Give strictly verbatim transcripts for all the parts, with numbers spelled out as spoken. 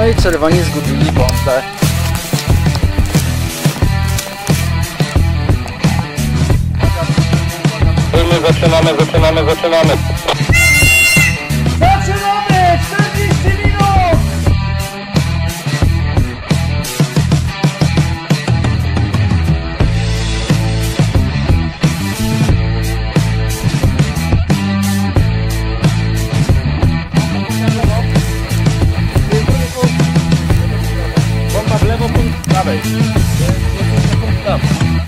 No i czerwoni zgubili bombę. My zaczynamy, zaczynamy, zaczynamy. Zaczynamy! czterdzieści minut! Bomba w lewo, punkt w prawej. Tam.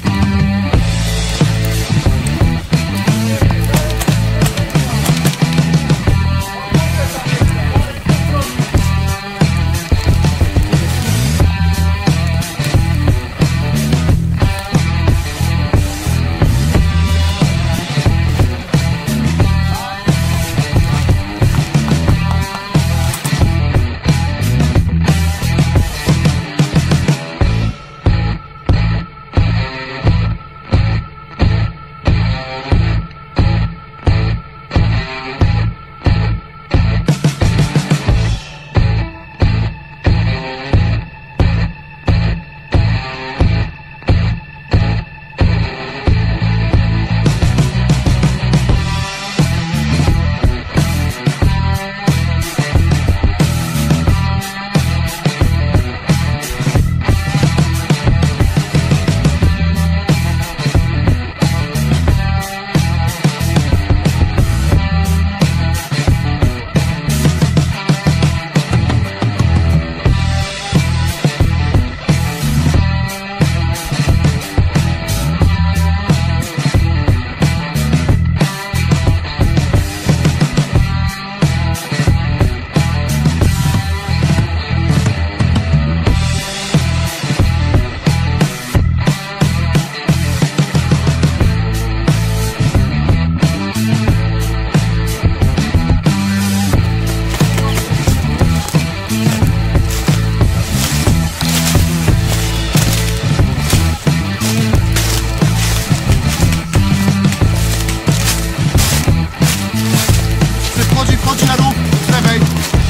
Wchodzi na dół, z lewej.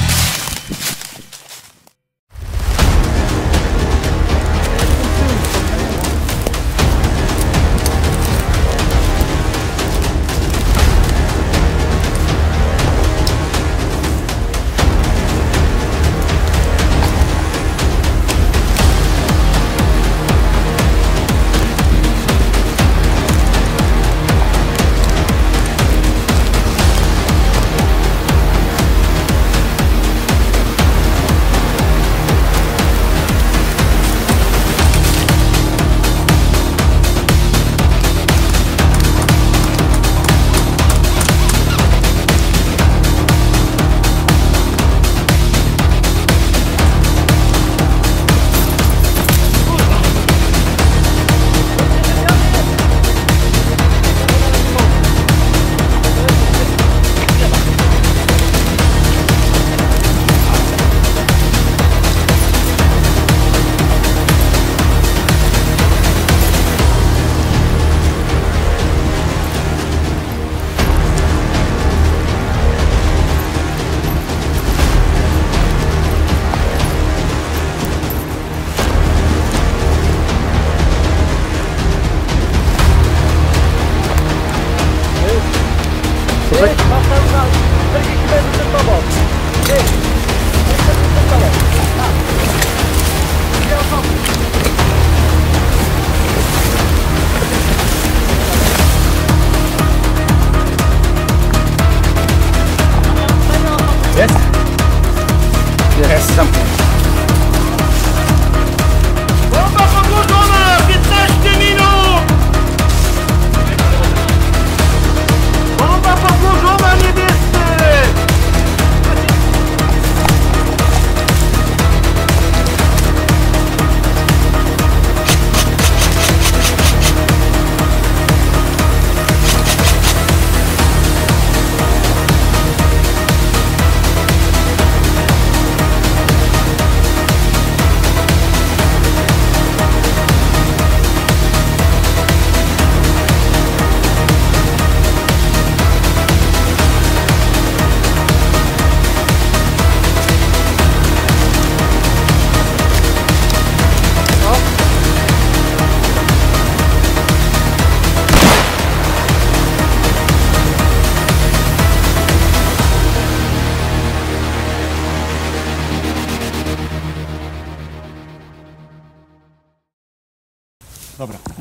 Jest? Jest, zamknięty. Bomba podłożona! piętnaście minut! Bomba podłożona, niebiescy!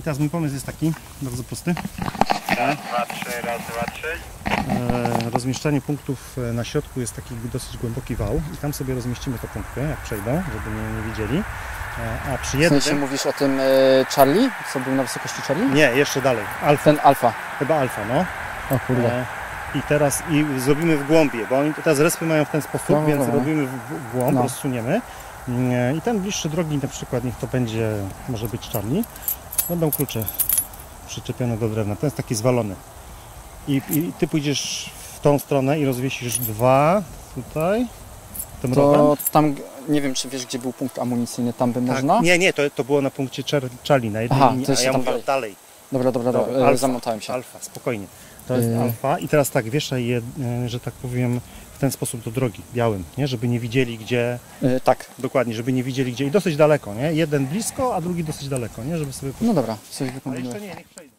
teraz mój pomysł jest taki, bardzo prosty. Raz, dwa, trzy, raz, dwa, trzy. E, rozmieszczanie punktów na środku jest taki dosyć głęboki wał i tam sobie rozmieścimy te punkty, jak przejdą, żeby nie, nie widzieli. E, a przy W jednym... sensie mówisz o tym e, Charlie? Co był na wysokości Charlie? Nie, jeszcze dalej. Alfa, Ten alfa. chyba alfa, no. O kurde. E, I teraz i zrobimy w głąbie, bo oni teraz respy mają w ten sposób, No, więc no, no. robimy w, w głąb, No. rozsuniemy. E, I ten bliższy drogi, na przykład niech to będzie, może być Charlie, będą klucze przyczepione do drewna. Ten jest taki zwalony. I, i ty pójdziesz w tą stronę i rozwiesisz dwa tutaj, tym rowem. To tam, nie wiem czy wiesz gdzie był punkt amunicyjny, tam by Tak. można? Nie, nie, to, to było na punkcie Char- Charlie, na jednej Aha, linii, to a jeszcze ja tam mówię dalej. dalej. Dobra, dobra, Dobra, dobra, e, alfa, zamotałem się. Alfa, spokojnie. To jest Yy. alfa i teraz tak, wieszaj je, e, że tak powiem, w ten sposób do drogi, białym, nie? Żeby nie widzieli gdzie, E, tak, dokładnie, żeby nie widzieli gdzie i dosyć daleko, nie? Jeden blisko, a drugi dosyć daleko, nie? Żeby sobie... no dobra, coś Ale wykombinuję. jeszcze nie, niech przejdą.